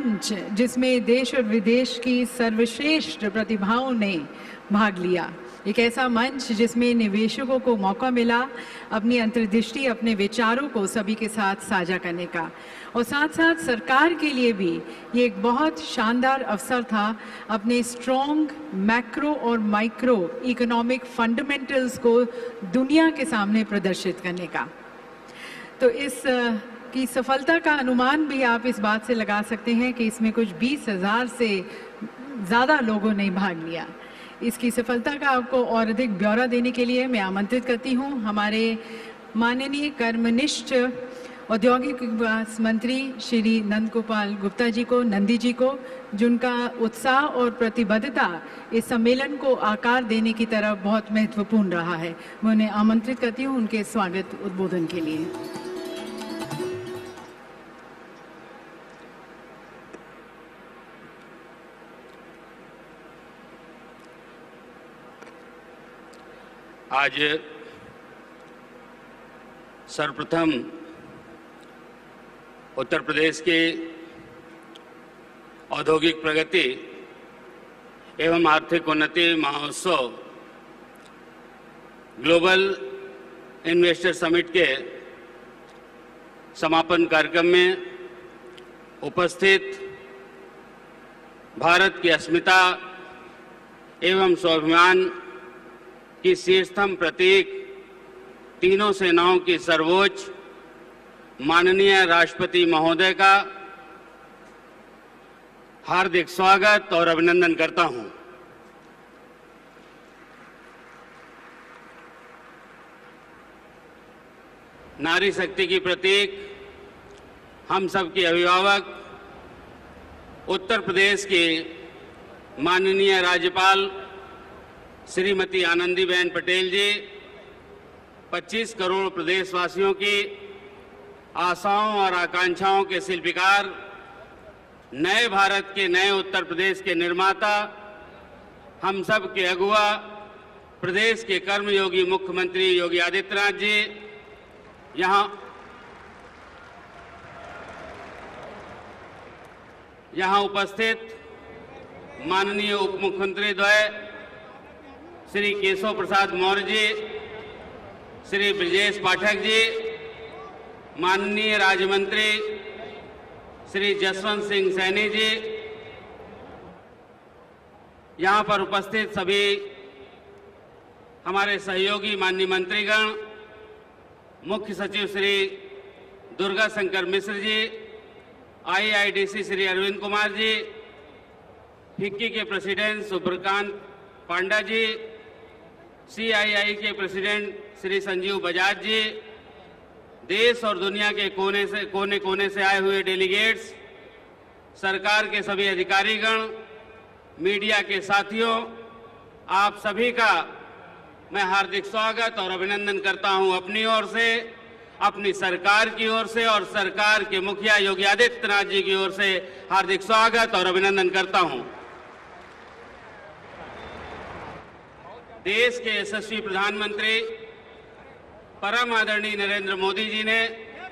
जिसमें देश और विदेश की सर्वश्रेष्ठ प्रतिभाओं ने भाग लिया। एक ऐसा मंच जिसमें निवेशकों को मौका मिला अपनी अंतर्दृष्टि, अपने विचारों को सभी के साथ साझा करने का, और साथ साथ सरकार के लिए भी ये एक बहुत शानदार अवसर था अपने स्ट्रॉन्ग मैक्रो और माइक्रो इकोनॉमिक फंडामेंटल्स को दुनिया के सामने प्रदर्शित करने का। तो इस की सफलता का अनुमान भी आप इस बात से लगा सकते हैं कि इसमें कुछ 20,000 से ज़्यादा लोगों ने भाग लिया। इसकी सफलता का आपको और अधिक ब्यौरा देने के लिए मैं आमंत्रित करती हूँ हमारे माननीय कर्मनिष्ठ औद्योगिक विकास मंत्री श्री नंदगोपाल गुप्ता जी को, नंदी जी को, जिनका उत्साह और प्रतिबद्धता इस सम्मेलन को आकार देने की तरफ बहुत महत्वपूर्ण रहा है। मैं उन्हें आमंत्रित करती हूँ उनके स्वागत उद्बोधन के लिए। आज सर्वप्रथम उत्तर प्रदेश के औद्योगिक प्रगति एवं आर्थिक उन्नति महोत्सव ग्लोबल इन्वेस्टर समिट के समापन कार्यक्रम में उपस्थित भारत की अस्मिता एवं स्वाभिमान की शीर्षतम प्रतीक, तीनों सेनाओं की सर्वोच्च माननीय राष्ट्रपति महोदय का हार्दिक स्वागत और अभिनंदन करता हूं। नारी शक्ति की प्रतीक, हम सब की अभिभावक, उत्तर प्रदेश के माननीय राज्यपाल श्रीमती आनंदीबेन पटेल जी 25 करोड़ प्रदेशवासियों की आशाओं और आकांक्षाओं के शिल्पकार, नए भारत के नए उत्तर प्रदेश के निर्माता, हम सब के अगुआ, प्रदेश के कर्मयोगी मुख्यमंत्री योगी आदित्यनाथ जी, यहाँ उपस्थित माननीय उप मुख्यमंत्री द्वय श्री केशव प्रसाद मौर्य जी, श्री ब्रजेश पाठक जी, माननीय राज्य मंत्री श्री जसवंत सिंह सैनी जी, यहाँ पर उपस्थित सभी हमारे सहयोगी माननीय मंत्रीगण, मुख्य सचिव श्री दुर्गा शंकर मिश्र जी, IIDC श्री अरविंद कुमार जी, फिक्की के प्रेसिडेंट सुब्रकांत पांडा जी, CII के प्रेसिडेंट श्री संजीव बजाज जी, देश और दुनिया के कोने कोने से आए हुए डेलीगेट्स, सरकार के सभी अधिकारीगण, मीडिया के साथियों, आप सभी का मैं हार्दिक स्वागत और अभिनंदन करता हूं अपनी ओर से, अपनी सरकार की ओर से और सरकार के मुखिया योगी आदित्यनाथ जी की ओर से हार्दिक स्वागत और अभिनंदन करता हूं। देश के यशस्वी प्रधानमंत्री परम आदरणीय नरेंद्र मोदी जी ने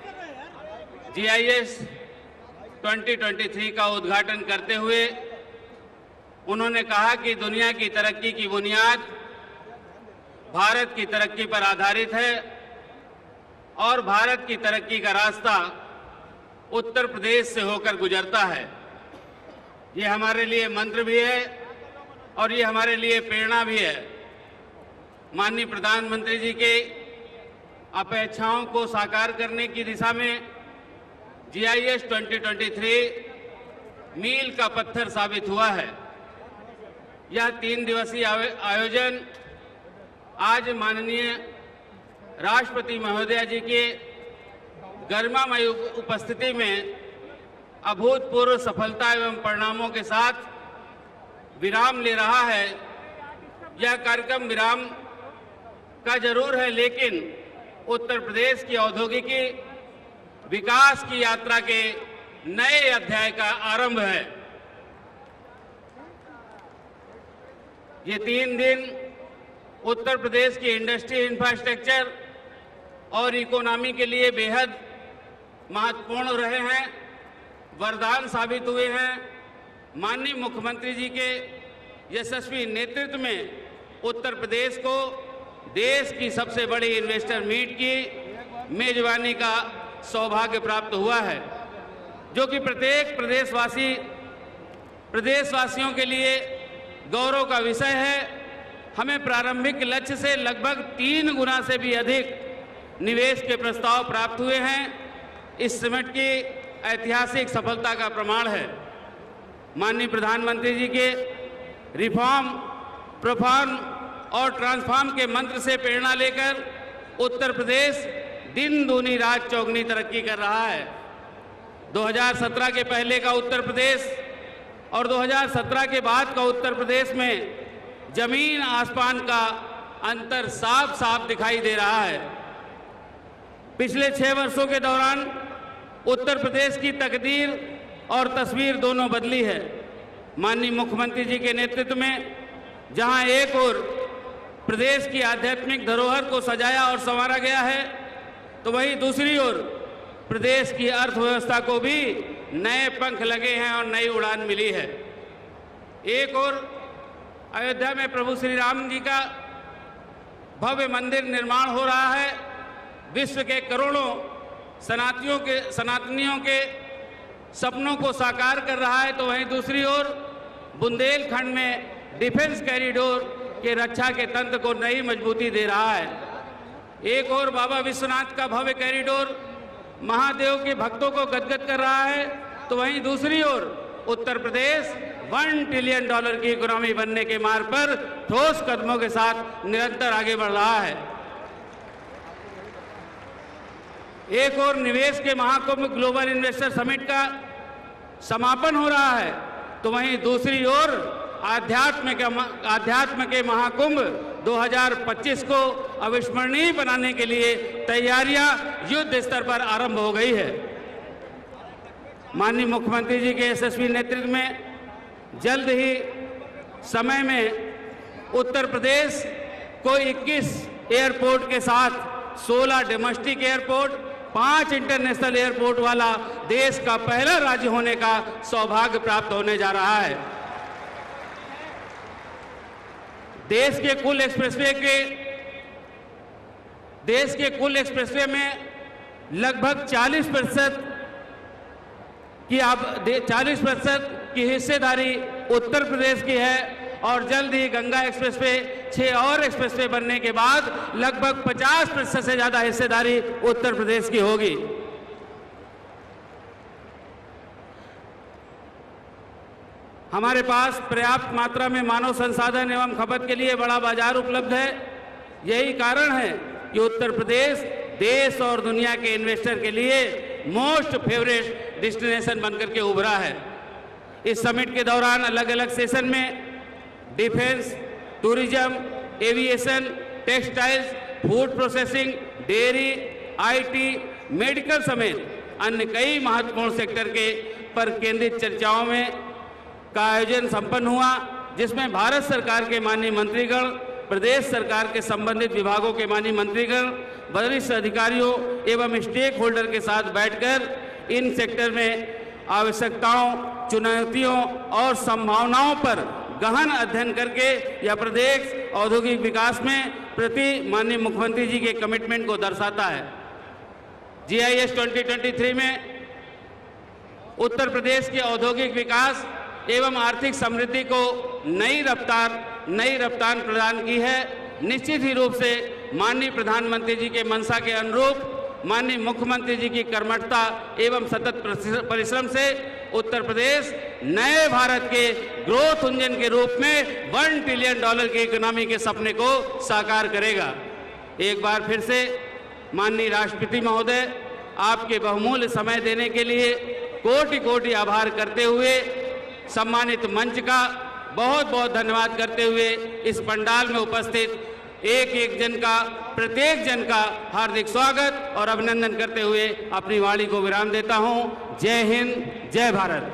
GIS 2023 का उद्घाटन करते हुए उन्होंने कहा कि दुनिया की तरक्की की बुनियाद भारत की तरक्की पर आधारित है और भारत की तरक्की का रास्ता उत्तर प्रदेश से होकर गुजरता है। ये हमारे लिए मंत्र भी है और ये हमारे लिए प्रेरणा भी है। माननीय प्रधानमंत्री जी के अपेक्षाओं को साकार करने की दिशा में GIS 2023 मील का पत्थर साबित हुआ है। यह 3 दिवसीय आयोजन आज माननीय राष्ट्रपति महोदया जी के गरिमामय उपस्थिति में अभूतपूर्व सफलता एवं परिणामों के साथ विराम ले रहा है। यह कार्यक्रम विराम का जरूर है, लेकिन उत्तर प्रदेश की औद्योगिकी विकास की यात्रा के नए अध्याय का आरंभ है। ये 3 दिन उत्तर प्रदेश की इंडस्ट्री, इंफ्रास्ट्रक्चर और इकोनॉमी के लिए बेहद महत्वपूर्ण रहे हैं। वरदान साबित हुए हैं। माननीय मुख्यमंत्री जी के यशस्वी नेतृत्व में उत्तर प्रदेश को देश की सबसे बड़ी इन्वेस्टर मीट की मेजबानी का सौभाग्य प्राप्त हुआ है, जो कि प्रत्येक प्रदेशवासियों के लिए गौरव का विषय है। हमें प्रारंभिक लक्ष्य से लगभग 3 गुना से भी अधिक निवेश के प्रस्ताव प्राप्त हुए हैं। इस समिट की ऐतिहासिक सफलता का प्रमाण है। माननीय प्रधानमंत्री जी के रिफॉर्म, परफॉर्म और ट्रांसफॉर्म के मंत्र से प्रेरणा लेकर उत्तर प्रदेश दिन दूनी रात चौगुनी तरक्की कर रहा है। 2017 के पहले का उत्तर प्रदेश और 2017 के बाद का उत्तर प्रदेश में जमीन आसमान का अंतर साफ साफ दिखाई दे रहा है। पिछले 6 वर्षों के दौरान उत्तर प्रदेश की तकदीर और तस्वीर दोनों बदली है। माननीय मुख्यमंत्री जी के नेतृत्व में जहां एक ओर प्रदेश की आध्यात्मिक धरोहर को सजाया और संवारा गया है, तो वहीं दूसरी ओर प्रदेश की अर्थव्यवस्था को भी नए पंख लगे हैं और नई उड़ान मिली है। एक ओर अयोध्या में प्रभु श्री राम जी का भव्य मंदिर निर्माण हो रहा है, विश्व के करोड़ों सनातनियों के सपनों को साकार कर रहा है, तो वहीं दूसरी ओर बुंदेलखंड में डिफेंस कॉरिडोर के रक्षा के तंत्र को नई मजबूती दे रहा है। एक और बाबा विश्वनाथ का भव्य कॉरिडोर महादेव के भक्तों को गदगद कर रहा है, तो वहीं दूसरी ओर उत्तर प्रदेश $1 ट्रिलियन की इकोनॉमी बनने के मार्ग पर ठोस कदमों के साथ निरंतर आगे बढ़ रहा है। एक और निवेश के महाकुंभ ग्लोबल इन्वेस्टर समिट का समापन हो रहा है, तो वहीं दूसरी ओर आध्यात्म के महाकुंभ 2025 को अविस्मरणीय बनाने के लिए तैयारियां युद्ध स्तर पर आरंभ हो गई है। माननीय मुख्यमंत्री जी के यशस्वी नेतृत्व में जल्द ही समय में उत्तर प्रदेश को 21 एयरपोर्ट के साथ 16 डोमेस्टिक एयरपोर्ट, 5 इंटरनेशनल एयरपोर्ट वाला देश का पहला राज्य होने का सौभाग्य प्राप्त होने जा रहा है। देश के कुल एक्सप्रेसवे में लगभग 40% की हिस्सेदारी उत्तर प्रदेश की है और जल्द ही गंगा एक्सप्रेसवे 6 और एक्सप्रेसवे बनने के बाद लगभग 50% से ज्यादा हिस्सेदारी उत्तर प्रदेश की होगी। हमारे पास पर्याप्त मात्रा में मानव संसाधन एवं खपत के लिए बड़ा बाजार उपलब्ध है। यही कारण है कि उत्तर प्रदेश देश और दुनिया के इन्वेस्टर के लिए मोस्ट फेवरेट डेस्टिनेशन बनकर के उभरा है। इस समिट के दौरान अलग अलग सेशन में defence, tourism, aviation, textiles, food processing, dairy, IT, medical समेत अन्य कई महत्वपूर्ण सेक्टर के पर केंद्रित चर्चाओं में का आयोजन संपन्न हुआ, जिसमें भारत सरकार के माननीय मंत्रीगण, प्रदेश सरकार के संबंधित विभागों के माननीय मंत्रीगण, वरिष्ठ अधिकारियों एवं स्टेक होल्डर के साथ बैठकर इन सेक्टर में आवश्यकताओं, चुनौतियों और संभावनाओं पर गहन अध्ययन करके यह प्रदेश औद्योगिक विकास में प्रति माननीय मुख्यमंत्री जी के कमिटमेंट को दर्शाता है। GIS 2023 में उत्तर प्रदेश के औद्योगिक विकास एवं आर्थिक समृद्धि को नई रफ्तार प्रदान की है। निश्चित ही रूप से माननीय प्रधानमंत्री जी के मंशा के अनुरूप माननीय मुख्यमंत्री जी की कर्मठता एवं सतत परिश्रम से उत्तर प्रदेश नए भारत के ग्रोथ इंजन के रूप में $1 ट्रिलियन की इकोनॉमी के सपने को साकार करेगा। एक बार फिर से माननीय राष्ट्रपति महोदय, आपके बहुमूल्य समय देने के लिए कोटि कोटि आभार करते हुए सम्मानित मंच का बहुत बहुत धन्यवाद करते हुए इस पंडाल में उपस्थित प्रत्येक जन का हार्दिक स्वागत और अभिनंदन करते हुए अपनी वाणी को विराम देता हूं। जय हिंद, जय भारत।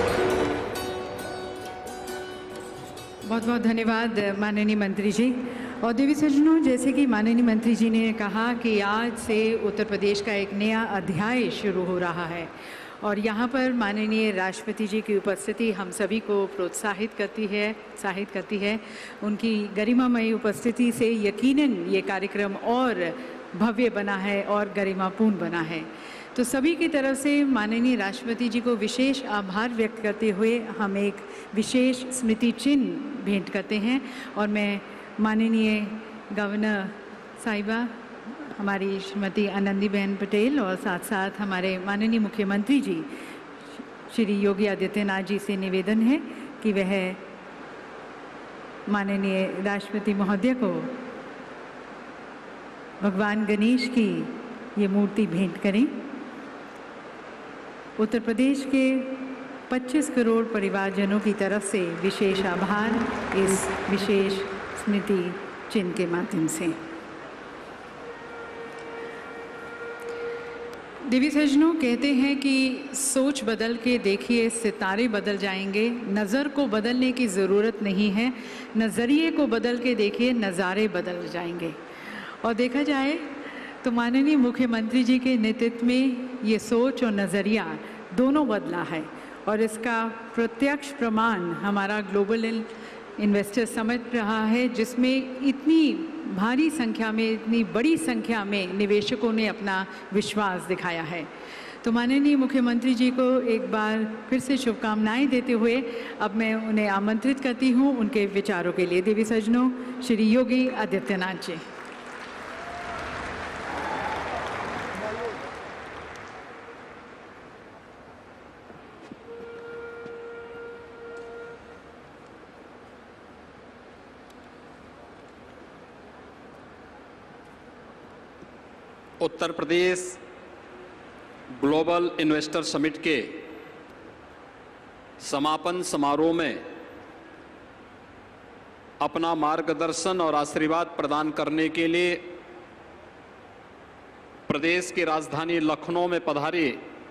बहुत बहुत धन्यवाद माननीय मंत्री जी। और देवी सज्जनों, जैसे कि माननीय मंत्री जी ने कहा कि आज से उत्तर प्रदेश का एक नया अध्याय शुरू हो रहा है और यहाँ पर माननीय राष्ट्रपति जी की उपस्थिति हम सभी को प्रोत्साहित करती है। उनकी गरिमामयी उपस्थिति से यकीनन ये कार्यक्रम और भव्य बना है और गरिमापूर्ण बना है। तो सभी की तरफ से माननीय राष्ट्रपति जी को विशेष आभार व्यक्त करते हुए हम एक विशेष स्मृति चिन्ह भेंट करते हैं और मैं माननीय गवर्नर साहिबा हमारी श्रीमती आनंदीबेन पटेल और साथ साथ हमारे माननीय मुख्यमंत्री जी श्री योगी आदित्यनाथ जी से निवेदन है कि वह माननीय राष्ट्रपति महोदय को भगवान गणेश की ये मूर्ति भेंट करें। उत्तर प्रदेश के 25 करोड़ परिवारजनों की तरफ से विशेष आभार इस विशेष स्मृति चिन्ह के माध्यम से। देवी सज्जनों, कहते हैं कि सोच बदल के देखिए सितारे बदल जाएंगे। नज़र को बदलने की ज़रूरत नहीं है, नज़रिए को बदल के देखिए नज़ारे बदल जाएंगे। और देखा जाए तो माननीय मुख्यमंत्री जी के नेतृत्व में ये सोच और नज़रिया दोनों बदला है और इसका प्रत्यक्ष प्रमाण हमारा ग्लोबल इन्वेस्टर समिट रहा है, जिसमें इतनी भारी संख्या में, इतनी बड़ी संख्या में निवेशकों ने अपना विश्वास दिखाया है। तो माननीय मुख्यमंत्री जी को एक बार फिर से शुभकामनाएं देते हुए अब मैं उन्हें आमंत्रित करती हूं उनके विचारों के लिए। देवी सज्जनों, Shri Yogi Adityanath ji. Uttar Pradesh global investor summit के समापन समारोह में अपना मार्गदर्शन और आशीर्वाद प्रदान करने के लिए प्रदेश की राजधानी लखनऊ में पधारे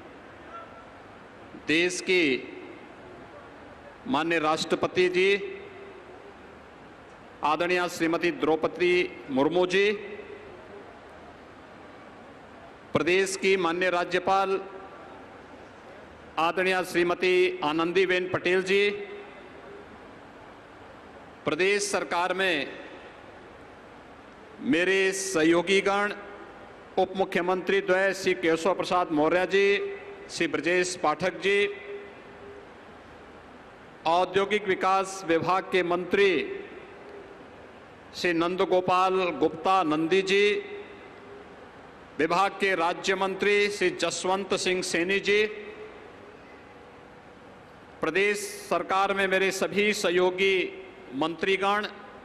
देश की माननीय राष्ट्रपति जी आदरणीय श्रीमती द्रौपदी मुर्मू जी, प्रदेश की माननीय राज्यपाल आदरणीय श्रीमती आनंदीबेन पटेल जी, प्रदेश सरकार में मेरे सहयोगीगण उप मुख्यमंत्री द्वय श्री केशव प्रसाद मौर्य जी, श्री ब्रजेश पाठक जी, औद्योगिक विकास विभाग के मंत्री श्री नंदगोपाल गुप्ता नंदी जी, विभाग के राज्य मंत्री श्री जसवंत सिंह सैनी जी, प्रदेश सरकार में मेरे सभी सहयोगी मंत्रीगण,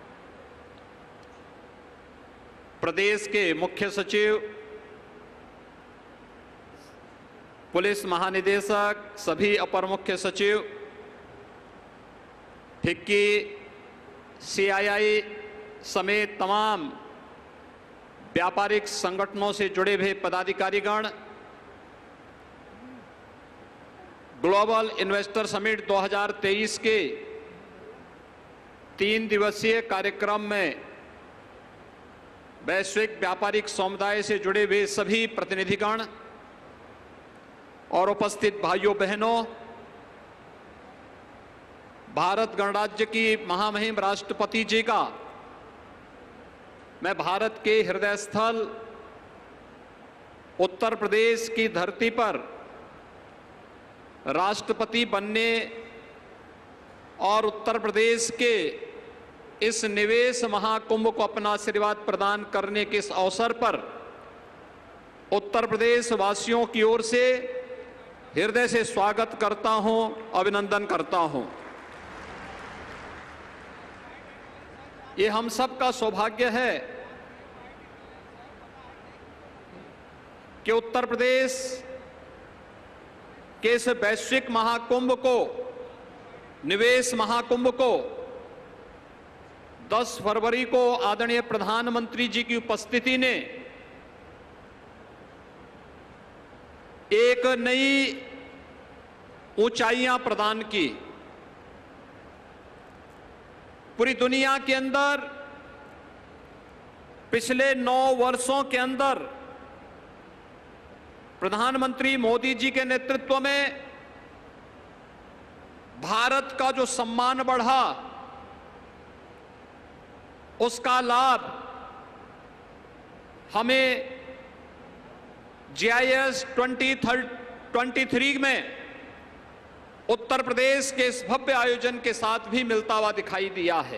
प्रदेश के मुख्य सचिव, पुलिस महानिदेशक, सभी अपर मुख्य सचिव, फिक्की, सीआईआई समेत तमाम व्यापारिक संगठनों से जुड़े हुए पदाधिकारीगण, ग्लोबल इन्वेस्टर समिट 2023 के 3 दिवसीय कार्यक्रम में वैश्विक व्यापारिक समुदाय से जुड़े हुए सभी प्रतिनिधिगण और उपस्थित भाइयों बहनों, भारत गणराज्य की महामहिम राष्ट्रपति जी का मैं भारत के हृदय स्थल उत्तर प्रदेश की धरती पर राष्ट्रपति बनने और उत्तर प्रदेश के इस निवेश महाकुंभ को अपना आशीर्वाद प्रदान करने के इस अवसर पर उत्तर प्रदेश वासियों की ओर से हृदय से स्वागत करता हूं, अभिनंदन करता हूं। ये हम सब का सौभाग्य है कि उत्तर प्रदेश के इस वैश्विक महाकुंभ को, निवेश महाकुंभ को 10 फरवरी को आदरणीय प्रधानमंत्री जी की उपस्थिति ने एक नई ऊंचाइयां प्रदान की। पूरी दुनिया के अंदर पिछले 9 वर्षों के अंदर प्रधानमंत्री मोदी जी के नेतृत्व में भारत का जो सम्मान बढ़ा, उसका लाभ हमें GIS 2023 में उत्तर प्रदेश के इस भव्य आयोजन के साथ भी मिलता हुआ दिखाई दिया है,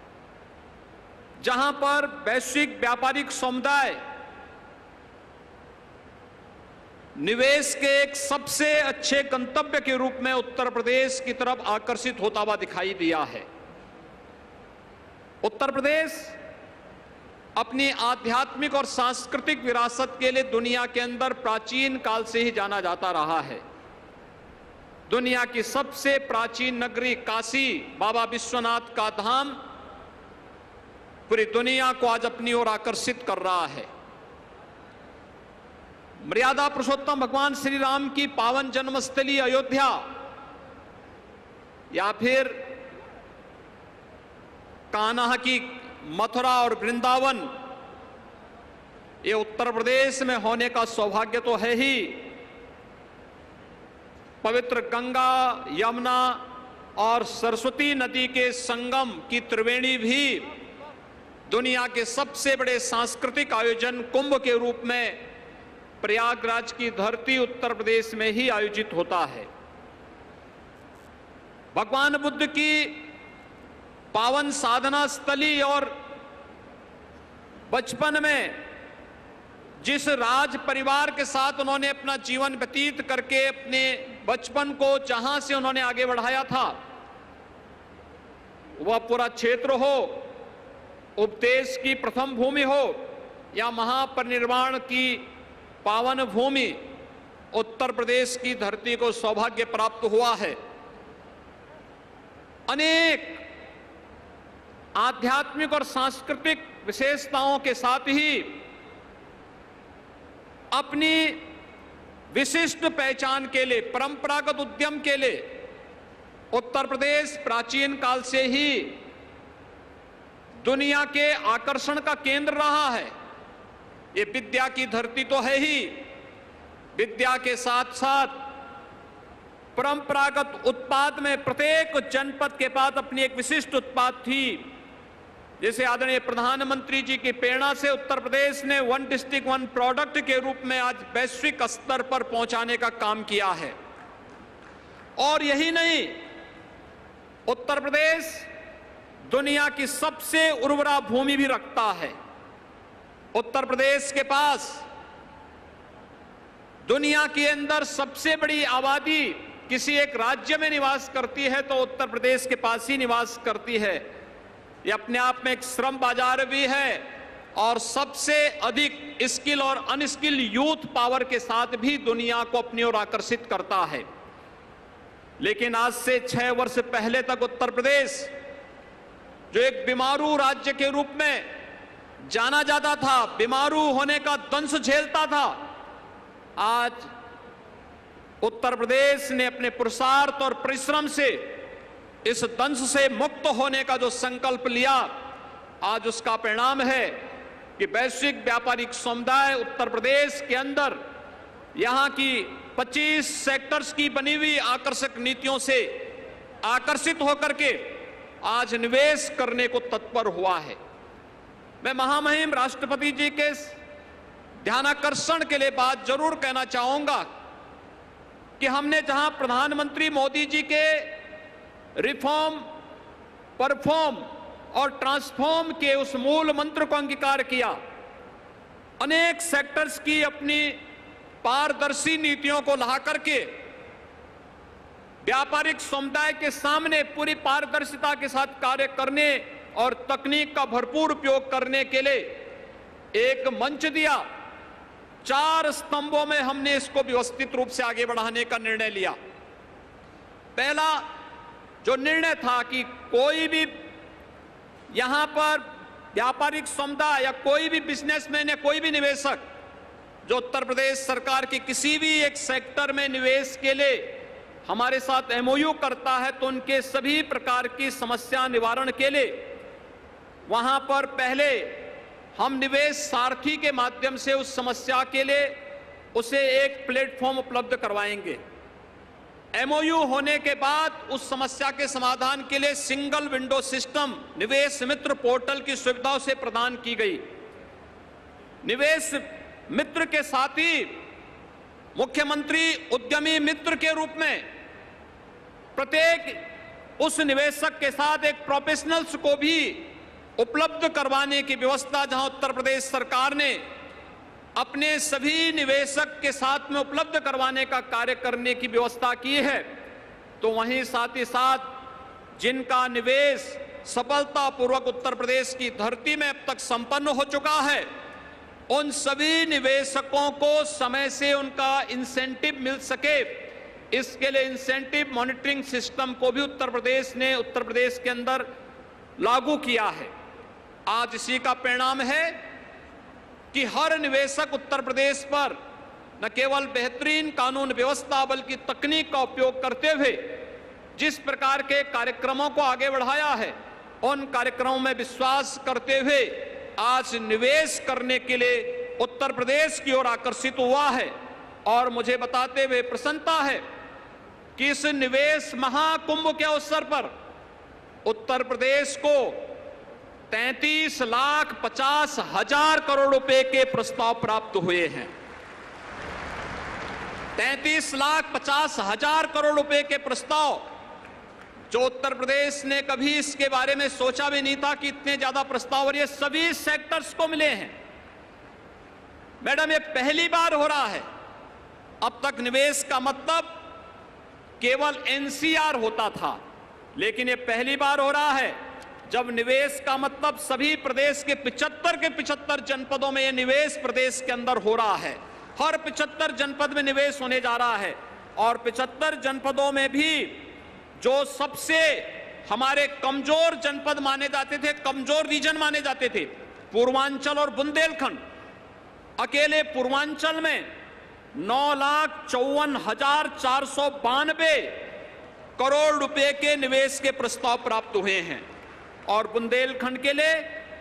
जहां पर वैश्विक व्यापारिक समुदाय निवेश के एक सबसे अच्छे गंतव्य के रूप में उत्तर प्रदेश की तरफ आकर्षित होता हुआ दिखाई दिया है। उत्तर प्रदेश अपनी आध्यात्मिक और सांस्कृतिक विरासत के लिए दुनिया के अंदर प्राचीन काल से ही जाना जाता रहा है। दुनिया की सबसे प्राचीन नगरी काशी, बाबा विश्वनाथ का धाम, पूरी दुनिया को आज अपनी ओर आकर्षित कर रहा है। मर्यादा पुरुषोत्तम भगवान श्री राम की पावन जन्मस्थली अयोध्या या फिर कान्हा की मथुरा और वृंदावन, ये उत्तर प्रदेश में होने का सौभाग्य तो है ही। पवित्र गंगा, यमुना और सरस्वती नदी के संगम की त्रिवेणी भी दुनिया के सबसे बड़े सांस्कृतिक आयोजन कुंभ के रूप में प्रयागराज की धरती उत्तर प्रदेश में ही आयोजित होता है। भगवान बुद्ध की पावन साधना स्थली और बचपन में जिस राज परिवार के साथ उन्होंने अपना जीवन व्यतीत करके अपने बचपन को जहां से उन्होंने आगे बढ़ाया था, वह पूरा क्षेत्र हो, उपदेश की प्रथम भूमि हो या महापरिनिर्वाण की पावन भूमि, उत्तर प्रदेश की धरती को सौभाग्य प्राप्त हुआ है। अनेक आध्यात्मिक और सांस्कृतिक विशेषताओं के साथ ही अपनी विशिष्ट पहचान के लिए, परंपरागत उद्यम के लिए उत्तर प्रदेश प्राचीन काल से ही दुनिया के आकर्षण का केंद्र रहा है। ये विद्या की धरती तो है ही, विद्या के साथ साथ परंपरागत उत्पाद में प्रत्येक जनपद के पास अपनी एक विशिष्ट उत्पाद थी। जैसे आदरणीय प्रधानमंत्री जी की प्रेरणा से उत्तर प्रदेश ने 1 डिस्ट्रिक्ट 1 प्रोडक्ट के रूप में आज वैश्विक स्तर पर पहुंचाने का काम किया है। और यही नहीं, उत्तर प्रदेश दुनिया की सबसे उर्वरा भूमि भी रखता है। उत्तर प्रदेश के पास दुनिया के अंदर सबसे बड़ी आबादी किसी एक राज्य में निवास करती है तो उत्तर प्रदेश के पास ही निवास करती है। ये अपने आप में एक श्रम बाजार भी है और सबसे अधिक स्किल और अनस्किल यूथ पावर के साथ भी दुनिया को अपनी ओर आकर्षित करता है। लेकिन आज से 6 वर्ष पहले तक उत्तर प्रदेश, जो एक बीमारू राज्य के रूप में जाना जाता था, बीमारू होने का दंश झेलता था, आज उत्तर प्रदेश ने अपने पुरुषार्थ और परिश्रम से इस दंश से मुक्त होने का जो संकल्प लिया, आज उसका परिणाम है कि वैश्विक व्यापारिक समुदाय उत्तर प्रदेश के अंदर यहां की 25 सेक्टर्स की बनी हुई आकर्षक नीतियों से आकर्षित होकर के आज निवेश करने को तत्पर हुआ है। मैं महामहिम राष्ट्रपति जी के ध्यानाकर्षण के लिए बात जरूर कहना चाहूंगा कि हमने जहां प्रधानमंत्री मोदी जी के रिफॉर्म, परफॉर्म और ट्रांसफॉर्म के उस मूल मंत्र को अंगीकार किया, अनेक सेक्टर्स की अपनी पारदर्शी नीतियों को ला करके व्यापारिक समुदाय के सामने पूरी पारदर्शिता के साथ कार्य करने और तकनीक का भरपूर उपयोग करने के लिए एक मंच दिया। 4 स्तंभों में हमने इसको व्यवस्थित रूप से आगे बढ़ाने का निर्णय लिया। पहला जो निर्णय था कि कोई भी यहां पर व्यापारिक समुदाय या कोई भी बिजनेसमैन या कोई भी निवेशक जो उत्तर प्रदेश सरकार की किसी भी एक सेक्टर में निवेश के लिए हमारे साथ एमओयू करता है तो उनके सभी प्रकार की समस्या निवारण के लिए वहां पर पहले हम निवेश सारथी के माध्यम से उस समस्या के लिए उसे एक प्लेटफॉर्म उपलब्ध करवाएंगे। एमओयू होने के बाद उस समस्या के समाधान के लिए सिंगल विंडो सिस्टम निवेश मित्र पोर्टल की सुविधा से प्रदान की गई। निवेश मित्र के साथ ही मुख्यमंत्री उद्यमी मित्र के रूप में प्रत्येक उस निवेशक के साथ एक प्रोफेशनल्स को भी उपलब्ध करवाने की व्यवस्था, जहां उत्तर प्रदेश सरकार ने अपने सभी निवेशक के साथ में उपलब्ध करवाने का कार्य करने की व्यवस्था की है, तो वहीं साथ ही साथ जिनका निवेश सफलतापूर्वक उत्तर प्रदेश की धरती में अब तक संपन्न हो चुका है, उन सभी निवेशकों को समय से उनका इंसेंटिव मिल सके, इसके लिए इंसेंटिव मॉनिटरिंग सिस्टम को भी उत्तर प्रदेश ने उत्तर प्रदेश के अंदर लागू किया है। आज इसी का परिणाम है कि हर निवेशक उत्तर प्रदेश पर न केवल बेहतरीन कानून व्यवस्था बल्कि तकनीक का उपयोग करते हुए जिस प्रकार के कार्यक्रमों को आगे बढ़ाया है, उन कार्यक्रमों में विश्वास करते हुए आज निवेश करने के लिए उत्तर प्रदेश की ओर आकर्षित हुआ है। और मुझे बताते हुए प्रसन्नता है कि इस निवेश महाकुंभ के अवसर पर उत्तर प्रदेश को 33,50,000 करोड़ रुपए के प्रस्ताव प्राप्त हुए हैं। 33,50,000 करोड़ रुपए के प्रस्ताव, जो उत्तर प्रदेश ने कभी इसके बारे में सोचा भी नहीं था कि इतने ज्यादा प्रस्ताव, और ये सभी सेक्टर्स को मिले हैं। मैडम, ये पहली बार हो रहा है। अब तक निवेश का मतलब केवल एनसीआर होता था, लेकिन ये पहली बार हो रहा है जब निवेश का मतलब सभी प्रदेश के 75 जनपदों में ये निवेश प्रदेश के अंदर हो रहा है। हर 75 जनपद में निवेश होने जा रहा है, और 75 जनपदों में भी जो सबसे हमारे कमजोर जनपद माने जाते थे, कमजोर रीजन माने जाते थे, पूर्वांचल और बुंदेलखंड, अकेले पूर्वांचल में 9,54,492 करोड़ रुपए के निवेश के प्रस्ताव प्राप्त हुए हैं, और बुंदेलखंड के लिए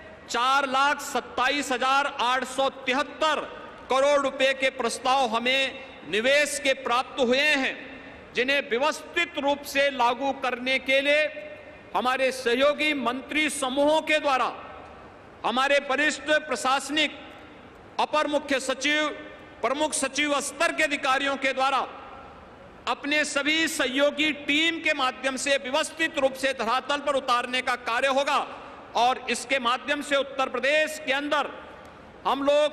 4,27,873 करोड़ रुपए के प्रस्ताव हमें निवेश के प्राप्त हुए हैं, जिन्हें व्यवस्थित रूप से लागू करने के लिए हमारे सहयोगी मंत्री समूहों के द्वारा, हमारे वरिष्ठ प्रशासनिक अपर मुख्य सचिव, प्रमुख सचिव स्तर के अधिकारियों के द्वारा अपने सभी सहयोगी टीम के माध्यम से व्यवस्थित रूप से धरातल पर उतारने का कार्य होगा। और इसके माध्यम से उत्तर प्रदेश के अंदर हम लोग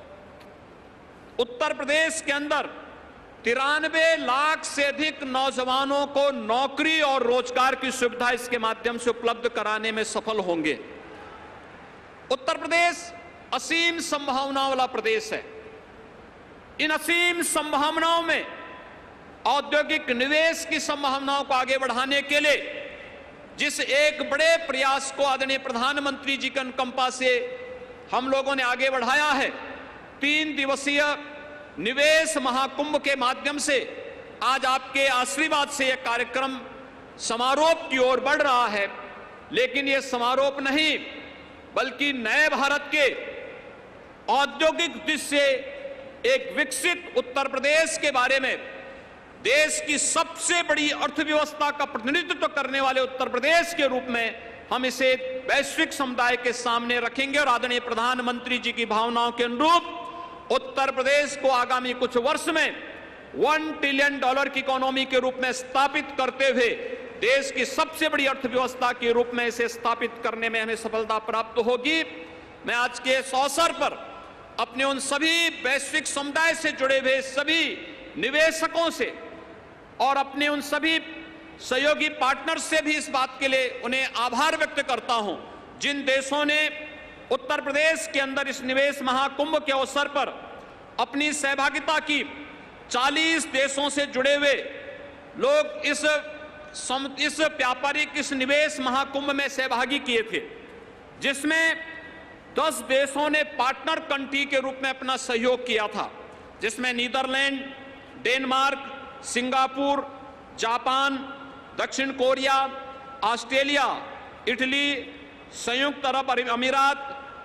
उत्तर प्रदेश के अंदर 93 लाख से अधिक नौजवानों को नौकरी और रोजगार की सुविधा इसके माध्यम से उपलब्ध कराने में सफल होंगे। उत्तर प्रदेश असीम संभावनाओं वाला प्रदेश है। इन असीम संभावनाओं में औद्योगिक निवेश की संभावनाओं को आगे बढ़ाने के लिए जिस एक बड़े प्रयास को आदरणीय प्रधानमंत्री जी के अनुकंपा से हम लोगों ने आगे बढ़ाया है, 3 दिवसीय निवेश महाकुंभ के माध्यम से आज आपके आशीर्वाद से यह कार्यक्रम समारोह की ओर बढ़ रहा है। लेकिन यह समारोह नहीं, बल्कि नए भारत के औद्योगिक दृष्टि से एक विकसित उत्तर प्रदेश के बारे में, देश की सबसे बड़ी अर्थव्यवस्था का प्रतिनिधित्व करने वाले उत्तर प्रदेश के रूप में हम इसे वैश्विक समुदाय के सामने रखेंगे। और आदरणीय प्रधानमंत्री जी की भावनाओं के अनुरूप उत्तर प्रदेश को आगामी कुछ वर्ष में $1 ट्रिलियन की इकोनॉमी के रूप में स्थापित करते हुए देश की सबसे बड़ी अर्थव्यवस्था के रूप में इसे स्थापित करने में हमें सफलता प्राप्त होगी। मैं आज के इस अवसर पर अपने उन सभी वैश्विक समुदाय से जुड़े हुए सभी निवेशकों से और अपने उन सभी सहयोगी पार्टनर्स से भी इस बात के लिए उन्हें आभार व्यक्त करता हूं, जिन देशों ने उत्तर प्रदेश के अंदर इस निवेश महाकुंभ के अवसर पर अपनी सहभागिता की। 40 देशों से जुड़े हुए लोग इस व्यापारिक इस निवेश महाकुंभ में सहभागी किए थे, जिसमें 10 देशों ने पार्टनर कंट्री के रूप में अपना सहयोग किया था, जिसमें नीदरलैंड, डेनमार्क, सिंगापुर, जापान, दक्षिण कोरिया, ऑस्ट्रेलिया, इटली, संयुक्त अरब अमीरात,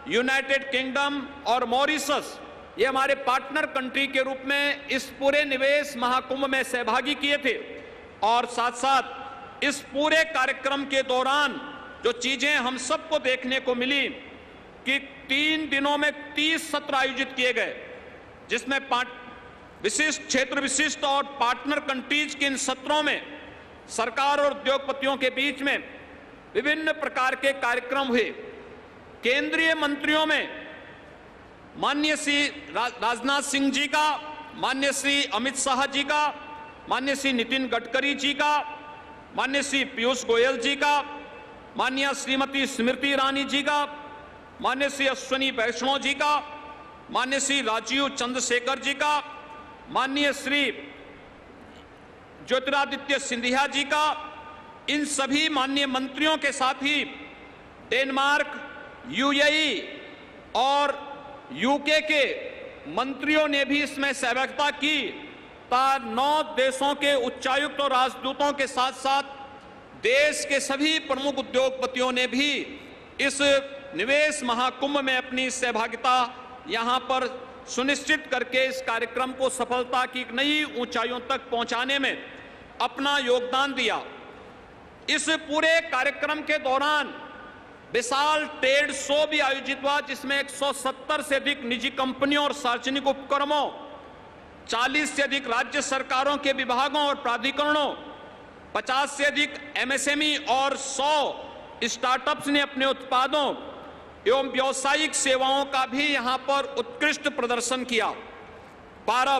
यूनाइटेड किंगडम और मॉरिशस, ये हमारे पार्टनर कंट्री के रूप में इस पूरे निवेश महाकुंभ में सहभागी किए थे। और साथ साथ इस पूरे कार्यक्रम के दौरान जो चीजें हम सबको देखने को मिली कि 3 दिनों में 30 सत्र आयोजित किए गए, जिसमें विशिष्ट क्षेत्र विशिष्ट और पार्टनर कंट्रीज के इन सत्रों में सरकार और उद्योगपतियों के बीच में विभिन्न प्रकार के कार्यक्रम हुए। केंद्रीय मंत्रियों में माननीय श्री राजनाथ सिंह जी का, माननीय श्री अमित शाह जी का, माननीय श्री नितिन गडकरी जी का, माननीय श्री पीयूष गोयल जी का, माननीय श्रीमती स्मृति ईरानी जी का, माननीय श्री अश्विनी वैष्णव जी का, माननीय श्री राजीव चंद्रशेखर जी का, माननीय श्री ज्योतिरादित्य सिंधिया जी का, इन सभी माननीय मंत्रियों के साथ ही डेनमार्क, यूएई और यूके के मंत्रियों ने भी इसमें सहभागिता की। 9 देशों के उच्चायुक्त और राजदूतों के साथ साथ देश के सभी प्रमुख उद्योगपतियों ने भी इस निवेश महाकुंभ में अपनी सहभागिता यहां पर सुनिश्चित करके इस कार्यक्रम को सफलता की नई ऊंचाइयों तक पहुंचाने में अपना योगदान दिया। इस पूरे कार्यक्रम के दौरान विशाल ट्रेड शो भी आयोजित हुआ, जिसमें 170 से अधिक निजी कंपनियों और सार्वजनिक उपक्रमों, 40 से अधिक राज्य सरकारों के विभागों और प्राधिकरणों, 50 से अधिक एमएसएमई और 100 स्टार्टअप्स ने अपने उत्पादों एवं व्यावसायिक सेवाओं का भी यहां पर उत्कृष्ट प्रदर्शन किया। 12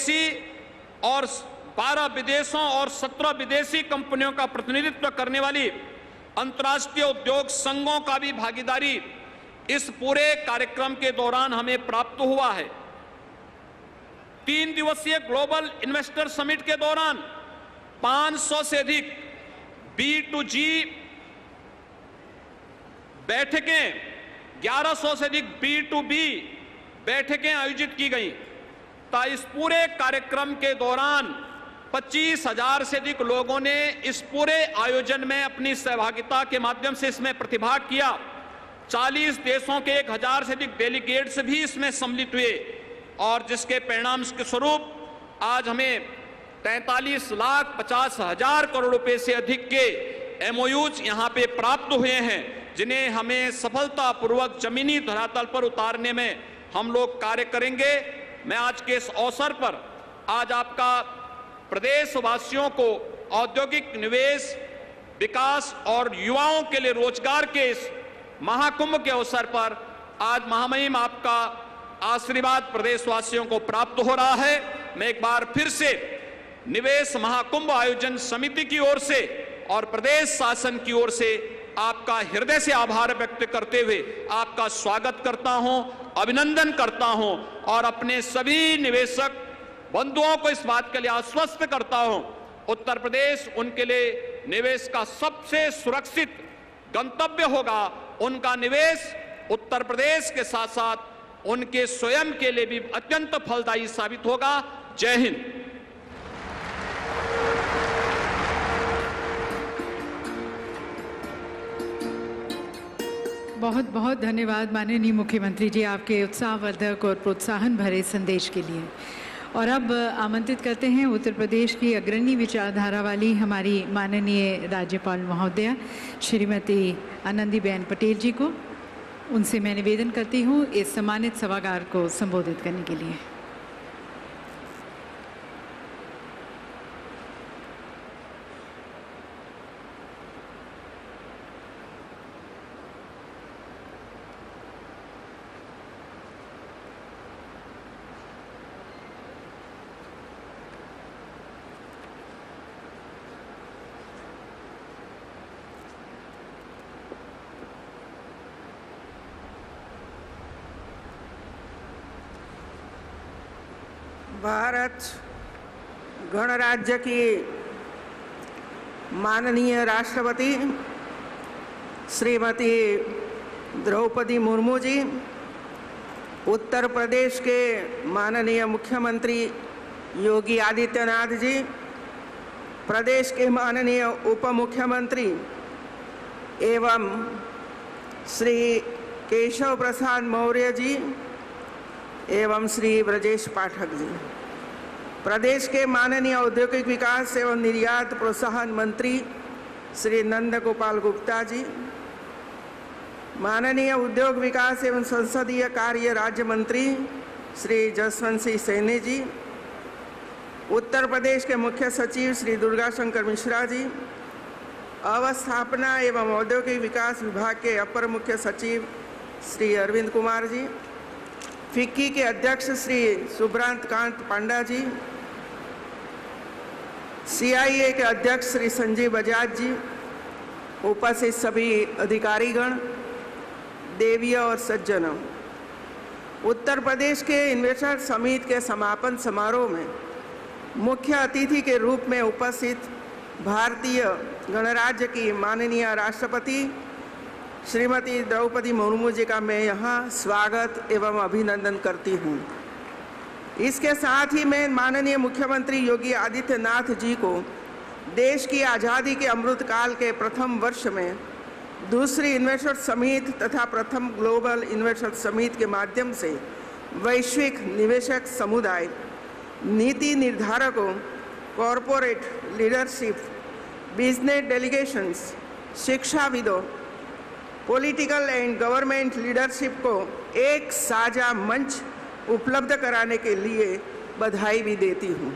विदेशों और 17 विदेशी कंपनियों का प्रतिनिधित्व करने वाली अंतर्राष्ट्रीय उद्योग संघों का भी भागीदारी इस पूरे कार्यक्रम के दौरान हमें प्राप्त हुआ है। 3 दिवसीय ग्लोबल इन्वेस्टर समिट के दौरान 500 से अधिक B2G बैठकें, 1100 से अधिक B2B बैठकें आयोजित की गई। इस पूरे कार्यक्रम के दौरान 25,000 से अधिक लोगों ने इस पूरे आयोजन में अपनी सहभागिता के माध्यम से इसमें प्रतिभाग किया। 40 देशों के 1,000 से अधिक डेलीगेट्स भी इसमें सम्मिलित हुए और जिसके परिणाम के स्वरूप आज हमें 43,50,000 करोड़ रुपए से अधिक के MOUs यहां पे प्राप्त हुए हैं, जिन्हें हमें सफलतापूर्वक जमीनी धरातल पर उतारने में हम लोग कार्य करेंगे। मैं आज के इस अवसर पर आज आपका प्रदेशवासियों को औद्योगिक निवेश, विकास और युवाओं के लिए रोजगार के इस महाकुंभ के अवसर पर आज महामहिम आपका आशीर्वाद प्रदेशवासियों को प्राप्त हो रहा है। मैं एक बार फिर से निवेश महाकुंभ आयोजन समिति की ओर से और प्रदेश शासन की ओर से आपका हृदय से आभार व्यक्त करते हुए आपका स्वागत करता हूं, अभिनंदन करता हूं और अपने सभी निवेशक बंधुओं को इस बात के लिए आश्वस्त करता हूं, उत्तर प्रदेश उनके लिए निवेश का सबसे सुरक्षित गंतव्य होगा। उनका निवेश उत्तर प्रदेश के साथ साथ उनके स्वयं के लिए भी अत्यंत फलदायी साबित होगा। जय हिंद। बहुत बहुत धन्यवाद माननीय मुख्यमंत्री जी आपके उत्साहवर्धक और प्रोत्साहन भरे संदेश के लिए। और अब आमंत्रित करते हैं उत्तर प्रदेश की अग्रणी विचारधारा वाली हमारी माननीय राज्यपाल महोदया श्रीमती आनंदीबेन पटेल जी को। उनसे मैं निवेदन करती हूँ इस सम्मानित सभागार को संबोधित करने के लिए। भारत गणराज्य की माननीय राष्ट्रपति श्रीमती द्रौपदी मुर्मू जी, उत्तर प्रदेश के माननीय मुख्यमंत्री योगी आदित्यनाथ जी, प्रदेश के माननीय उप मुख्यमंत्री एवं श्री केशव प्रसाद मौर्य जी एवं श्री ब्रजेश पाठक जी, प्रदेश के माननीय औद्योगिक विकास एवं निर्यात प्रोत्साहन मंत्री श्री नंद गोपाल गुप्ता जी, माननीय उद्योग विकास एवं संसदीय कार्य राज्य मंत्री श्री जसवंत सिंह सैनी जी, उत्तर प्रदेश के मुख्य सचिव श्री दुर्गा शंकर मिश्रा जी, अवस्थापना एवं औद्योगिक विकास विभाग के अपर मुख्य सचिव श्री अरविंद कुमार जी, फिक्की के अध्यक्ष श्री सुब्रांत कांत पांडा जी, CIA के अध्यक्ष श्री संजीव बजाज जी, उपस्थित सभी अधिकारीगण, देवियों और सज्जनों, उत्तर प्रदेश के इन्वेस्टर समिट के समापन समारोह में मुख्य अतिथि के रूप में उपस्थित भारतीय गणराज्य की माननीय राष्ट्रपति श्रीमती द्रौपदी मुर्मू जी का मैं यहाँ स्वागत एवं अभिनंदन करती हूँ। इसके साथ ही मैं माननीय मुख्यमंत्री योगी आदित्यनाथ जी को देश की आज़ादी के अमृत काल के प्रथम वर्ष में दूसरी इन्वेस्टर समिट तथा प्रथम ग्लोबल इन्वेस्टर समिट के माध्यम से वैश्विक निवेशक समुदाय, नीति निर्धारकों, कॉरपोरेट लीडरशिप, बिजनेस डेलीगेशंस, शिक्षाविदों, पॉलिटिकल एंड गवर्नमेंट लीडरशिप को एक साझा मंच उपलब्ध कराने के लिए बधाई भी देती हूँ।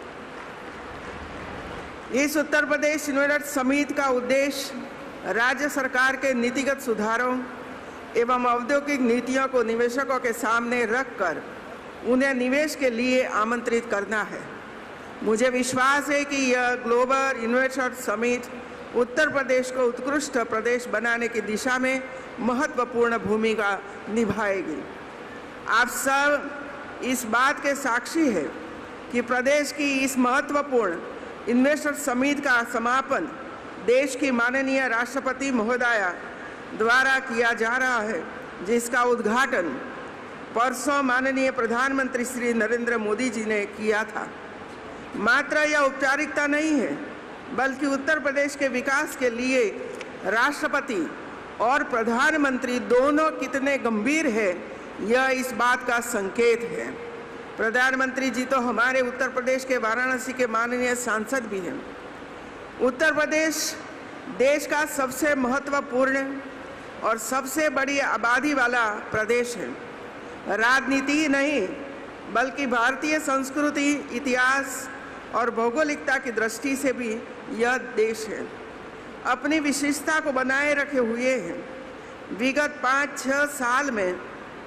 इस उत्तर प्रदेश इन्वेस्टर समिट का उद्देश्य राज्य सरकार के नीतिगत सुधारों एवं औद्योगिक नीतियों को निवेशकों के सामने रखकर उन्हें निवेश के लिए आमंत्रित करना है। मुझे विश्वास है कि यह global investor summit Uttar Pradesh को उत्कृष्ट प्रदेश बनाने की दिशा में महत्वपूर्ण भूमिका निभाएगी। आप सब इस बात के साक्षी हैं कि प्रदेश की इस महत्वपूर्ण इन्वेस्टर समिट का समापन देश की माननीय राष्ट्रपति महोदया द्वारा किया जा रहा है, जिसका उद्घाटन परसों माननीय प्रधानमंत्री श्री नरेंद्र मोदी जी ने किया था। मात्र यह औपचारिकता नहीं है, बल्कि उत्तर प्रदेश के विकास के लिए राष्ट्रपति और प्रधानमंत्री दोनों कितने गंभीर है, यह इस बात का संकेत है। प्रधानमंत्री जी तो हमारे उत्तर प्रदेश के वाराणसी के माननीय सांसद भी हैं। उत्तर प्रदेश देश का सबसे महत्वपूर्ण और सबसे बड़ी आबादी वाला प्रदेश है। राजनीति ही नहीं, बल्कि भारतीय संस्कृति, इतिहास और भौगोलिकता की दृष्टि से भी यह देश है अपनी विशेषता को बनाए रखे हुए है। विगत 5-6 साल में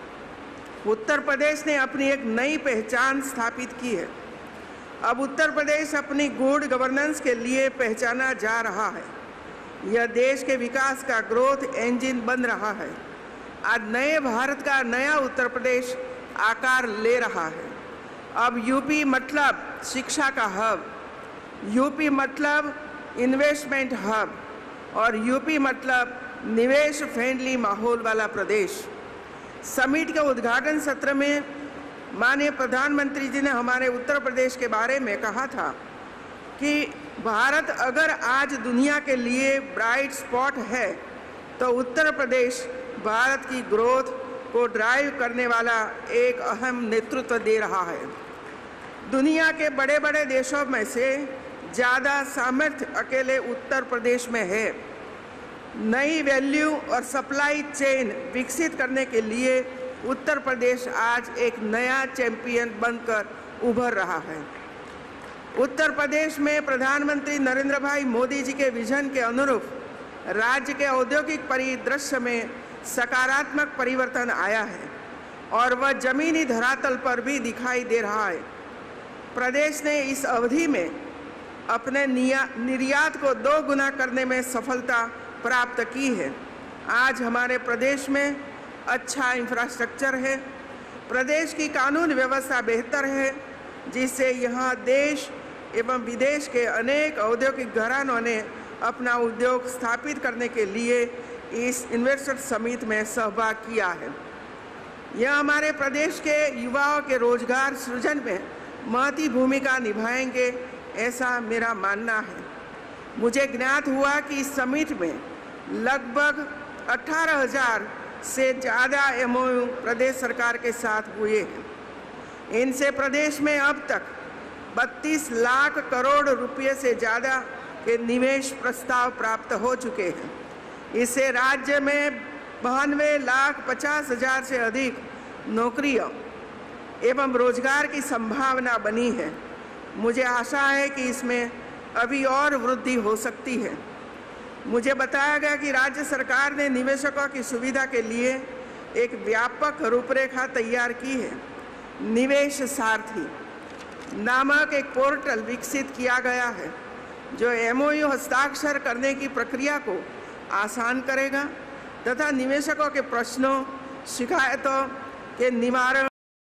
उत्तर प्रदेश ने अपनी एक नई पहचान स्थापित की है। अब उत्तर प्रदेश अपनी गुड गवर्नेंस के लिए पहचाना जा रहा है। यह देश के विकास का ग्रोथ इंजन बन रहा है। आज नए भारत का नया उत्तर प्रदेश आकार ले रहा है। अब यूपी मतलब शिक्षा का हब, यूपी मतलब इन्वेस्टमेंट हब और यूपी मतलब निवेश फ्रेंडली माहौल वाला प्रदेश। समिट के उद्घाटन सत्र में माननीय प्रधानमंत्री जी ने हमारे उत्तर प्रदेश के बारे में कहा था कि भारत अगर आज दुनिया के लिए ब्राइट स्पॉट है तो उत्तर प्रदेश भारत की ग्रोथ को ड्राइव करने वाला एक अहम नेतृत्व दे रहा है। दुनिया के बड़े बड़े देशों में से ज़्यादा सामर्थ्य अकेले उत्तर प्रदेश में है। नई वैल्यू और सप्लाई चेन विकसित करने के लिए उत्तर प्रदेश आज एक नया चैंपियन बनकर उभर रहा है। उत्तर प्रदेश में प्रधानमंत्री नरेंद्र भाई मोदी जी के विजन के अनुरूप राज्य के औद्योगिक परिदृश्य में सकारात्मक परिवर्तन आया है और वह जमीनी धरातल पर भी दिखाई दे रहा है। प्रदेश ने इस अवधि में अपने निर्यात को 2 गुना करने में सफलता प्राप्त की है। आज हमारे प्रदेश में अच्छा इंफ्रास्ट्रक्चर है, प्रदेश की कानून व्यवस्था बेहतर है, जिससे यहाँ देश एवं विदेश के अनेक औद्योगिक घरानों ने अपना उद्योग स्थापित करने के लिए इस इन्वेस्टर समिट में सहभाग किया है। यह हमारे प्रदेश के युवाओं के रोजगार सृजन में महती भूमिका निभाएंगे, ऐसा मेरा मानना है। मुझे ज्ञात हुआ कि इस समिट में लगभग 18,000 से ज़्यादा MOU प्रदेश सरकार के साथ हुए हैं। इनसे प्रदेश में अब तक 32 लाख करोड़ रुपए से ज़्यादा के निवेश प्रस्ताव प्राप्त हो चुके हैं। इससे राज्य में 92,50,000 से अधिक नौकरियों एवं रोजगार की संभावना बनी है। मुझे आशा है कि इसमें अभी और वृद्धि हो सकती है। मुझे बताया गया कि राज्य सरकार ने निवेशकों की सुविधा के लिए एक व्यापक रूपरेखा तैयार की है। निवेश सारथी नामक एक पोर्टल विकसित किया गया है जो MOU हस्ताक्षर करने की प्रक्रिया को आसान करेगा तथा निवेशकों के प्रश्नों, शिकायतों के निवारण